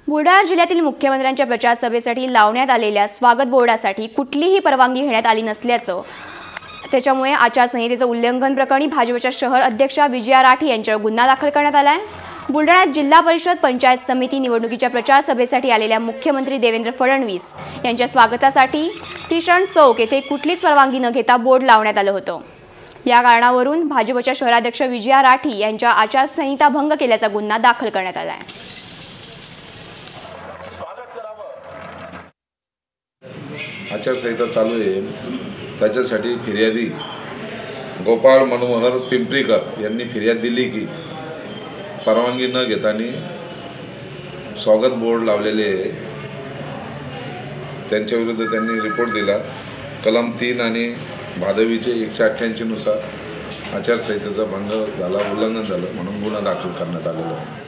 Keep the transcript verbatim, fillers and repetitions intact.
बुलढाणा जिल्ह्यातील मुख्यमंत्र्यांच्या प्रचार सभेसाठी लावण्यात आलेल्या स्वागत बोर्डासाठी कुठलीही परवानगी घेण्यात आली नसल्याचं त्याच्यामुळे आचारसंहितेचं उल्लंघन प्रकरणी भाजपच्या शहर अध्यक्षा विजया राठी यांच्यावर गुन्हा दाखल करण्यात आला आहे। बुलढाण्यात जिल्हा परिषद पंचायत समिती निवडणुकीच्या प्रचार सभेसाठी आलेल्या मुख्यमंत्री देवेंद्र फडणवीस यांच्या स्वागतासाठी टिशण चौक येथे कुठलीच परवानगी न घेता बोर्ड लावण्यात आलं होतं। या कारणावरून भाजपच्या शहराध्यक्ष विजया राठी यांच्या आचारसंहिता भंग केल्याचा गुन्हा दाखल करण्यात आला आहे। आचारसंहिता चालू आहे, त्याच्यासाठी फिर्यादी गोपाळ मनोहर पिंपरीकर यांनी फिर्याद दिली की परवानगी न घेताना स्वागत बोर्ड लावलेले आहे। त्यांच्या विरुद्ध त्यांनी रिपोर्ट दिला। कलम तीन आणि भादवीचे एकशे अठ्ठ्याऐंशी नुसार आचारसंहितेचा भंग झाला, उल्लंघन झालं म्हणून गुन्हा दाखल करण्यात आलेला आहे।